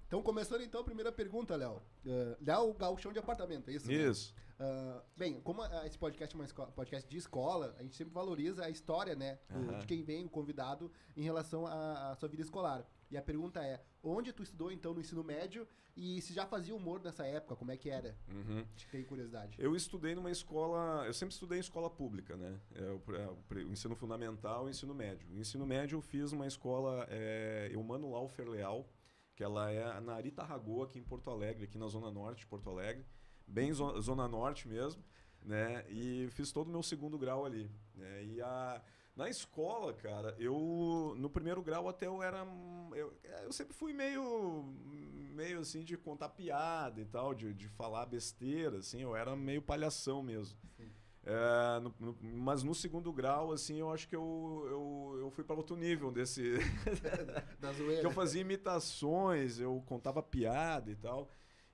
Então, começando então a primeira pergunta, Léo. Léo Gauchão de Apartamento, é isso? Isso. Bem, como esse podcast é um podcast de escola, a gente sempre valoriza a história, né, de quem vem, o convidado, em relação à sua vida escolar. E a pergunta é, onde tu estudou então no ensino médio e se já fazia humor nessa época, como é que era? Tem curiosidade. Eu estudei numa escola, eu sempre estudei em escola pública, né? O ensino fundamental e o ensino médio. O ensino médio eu fiz uma escola, Eumano Laufer Leal, que ela é na Arita Ragoa, aqui em Porto Alegre, aqui na Zona Norte de Porto Alegre, bem Zona Norte mesmo, né? E fiz todo o meu segundo grau ali, né? E na escola, cara, no primeiro grau até eu sempre fui meio assim de contar piada e tal, de falar besteira, assim, eu era meio palhação mesmo. Mas no segundo grau, assim, eu acho que eu fui para outro nível desse... Da zoeira. Que eu fazia imitações, eu contava piada e tal.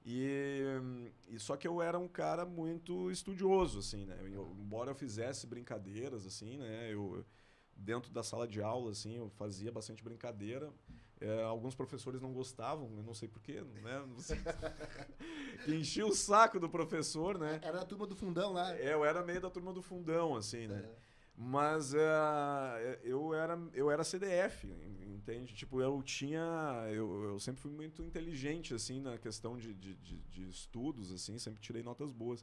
Só que eu era um cara muito estudioso, assim, né? Embora eu fizesse brincadeiras, assim, né? Dentro da sala de aula, assim, eu fazia bastante brincadeira. Alguns professores não gostavam, eu não sei porquê, né? Não sei. Que enchia o saco do professor, né? Era a turma do fundão lá. Eu era meio da turma do fundão, assim, né? Mas eu era CDF, entende? Tipo, eu sempre fui muito inteligente, assim, na questão de estudos, assim, sempre tirei notas boas.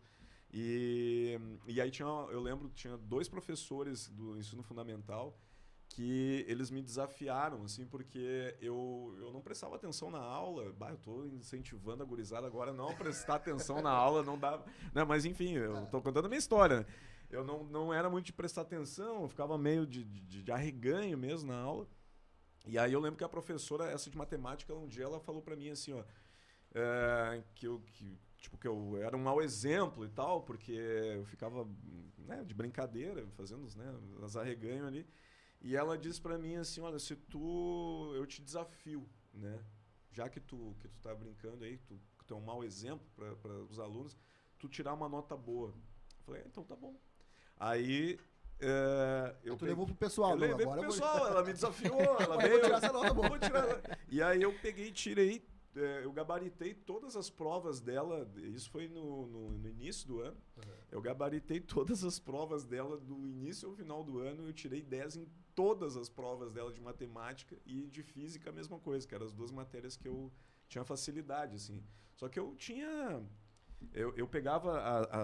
E aí eu lembro que tinha 2 professores do ensino fundamental que eles me desafiaram, assim, porque eu não prestava atenção na aula. Eu tô incentivando a gurizada agora a não prestar atenção na aula, não dá... Não, mas enfim, eu tô contando a minha história, né? Eu não era muito de prestar atenção, eu ficava meio de arreganho mesmo na aula. E aí eu lembro que a professora, essa de matemática, um dia ela falou pra mim assim, ó, que eu era um mau exemplo e tal, porque eu ficava, né, de brincadeira, fazendo, né, as arreganhos ali. E ela disse pra mim assim, olha, eu te desafio, né? Já que tu tá brincando aí, tu é um mau exemplo para os alunos, tu tirar uma nota boa. Eu falei, então tá bom. Aí Tu levou pro pessoal, eu levei agora pro pessoal, ela me desafiou, ela veio, vou tirar essa nota boa. E aí eu peguei e tirei, eu gabaritei todas as provas dela, isso foi no início do ano. Eu gabaritei todas as provas dela do início ao final do ano, eu tirei 10 em todas as provas dela de matemática e de física a mesma coisa, que eram as 2 matérias que eu tinha facilidade, assim. Só que eu tinha... Eu pegava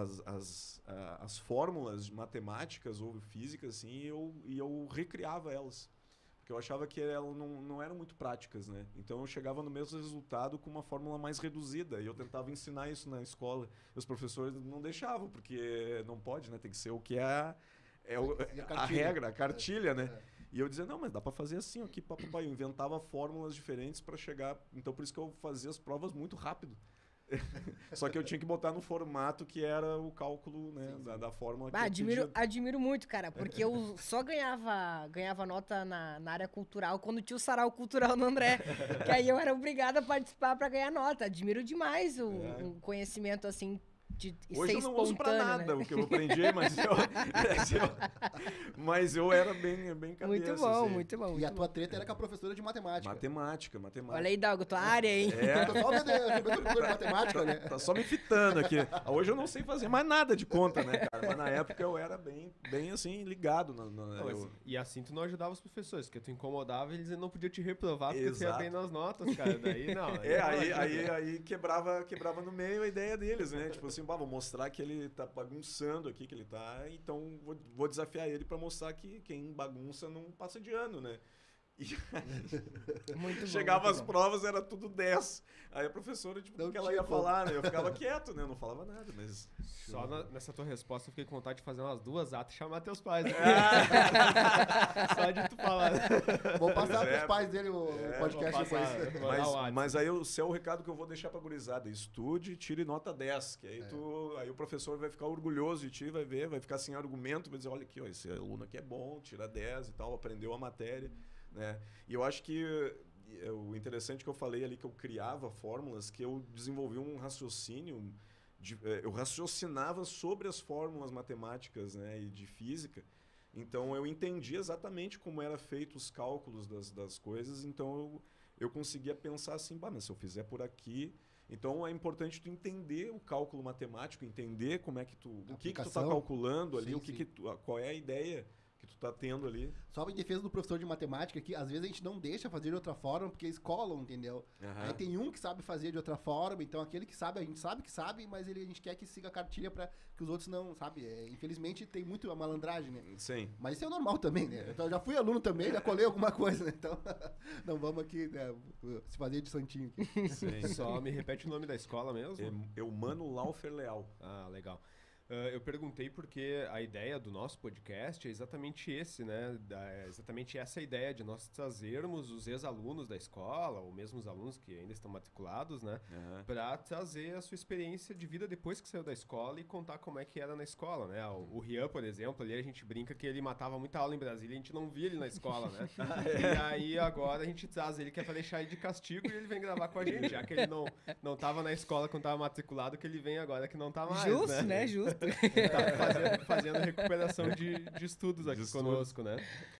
as fórmulas matemáticas ou físicas assim, e eu recriava elas. Porque eu achava que elas não eram muito práticas, né? Então eu chegava no mesmo resultado com uma fórmula mais reduzida. E eu tentava ensinar isso na escola. E os professores não deixavam, porque não pode, né? Tem que ser o que é a regra, a cartilha, né? E eu dizia, não, mas dá para fazer assim aqui, papai. Eu inventava fórmulas diferentes para chegar. Então por isso que eu fazia as provas muito rápido. Só que eu tinha que botar no formato que era o cálculo, né, da fórmula que admiro muito, cara, porque eu só ganhava nota na área cultural quando tinha o sarau cultural no André, que aí eu era obrigado a participar para ganhar nota. Admiro demais o conhecimento, assim, de hoje ser eu não uso pra espontâneo, nada, né? o que eu aprendi, mas eu era bem cabeça. Muito bom, assim. muito bom. E a tua treta era com a professora de matemática. Matemática. Olha aí, Dalgo, tua área, hein? Tô só professor de matemática, né? Tá só me fitando aqui. Hoje eu não sei fazer mais nada de conta, né, cara? Mas na época eu era bem assim, ligado. E assim tu não ajudava os professores, porque tu incomodava e eles não podiam te reprovar porque tu ia Exato. bem nas notas, cara. Daí não. Aí quebrava no meio a ideia deles, né? Tipo assim, vou mostrar que ele tá bagunçando aqui, que ele tá... Então vou desafiar ele pra mostrar que quem bagunça não passa de ano, né? E Muito bom, chegava muito as bom. provas, era tudo 10. Aí a professora, tipo, o que ela ia falar, né? Eu ficava quieto, né? Eu não falava nada, mas... Só nessa tua resposta eu fiquei com vontade de fazer umas 2 atas e chamar teus pais. Né? Só de tu falar. Vou passar pros pais dele o podcast depois. Mas aí esse é o recado que eu vou deixar pra gurizada. Estude e tire nota 10. Que aí, aí o professor vai ficar orgulhoso de ti, vai ver, vai ficar sem argumento, vai dizer, olha aqui, ó, esse aluno aqui é bom, tira 10 e tal, aprendeu a matéria. Né? E eu acho que o interessante que eu falei ali, que eu criava fórmulas, que eu desenvolvi um raciocínio, eu raciocinava sobre as fórmulas matemáticas, né, e de física. Então eu entendi exatamente como era feito os cálculos das coisas, então eu conseguia pensar assim, mas se eu fizer por aqui... Então é importante tu entender o cálculo matemático, entender como é que tu... O que tu tá calculando ali, sim, qual é a ideia que tu tá tendo ali. Só em defesa do professor de matemática, que às vezes a gente não deixa fazer de outra forma, porque eles colam, entendeu? Aí tem um que sabe fazer de outra forma, então aquele que sabe, a gente sabe que sabe, mas a gente quer que siga a cartilha para que os outros não, sabe? Infelizmente tem muito a malandragem, né? Sim. Mas isso é normal também, né? Então eu já fui aluno também, já colei alguma coisa, né? Então não vamos aqui, né, se fazer de santinho. Sim. Só me repete o nome da escola mesmo? Eumano Laufer Leal. Ah, legal. Eu perguntei porque a ideia do nosso podcast é exatamente esse, né? É exatamente essa ideia de nós trazermos os ex-alunos da escola, ou mesmo os alunos que ainda estão matriculados, né? Para trazer a sua experiência de vida depois que saiu da escola e contar como é que era na escola, né? O Rian, por exemplo, ali a gente brinca que ele matava muita aula em Brasília e a gente não via ele na escola, né? E aí agora a gente traz ele que é para deixar ele de castigo e ele vem gravar com a gente, já que ele não tava na escola quando tava matriculado, que ele vem agora que não tá mais, Justo, né? Justo. Tá fazendo recuperação de estudos aqui conosco, né?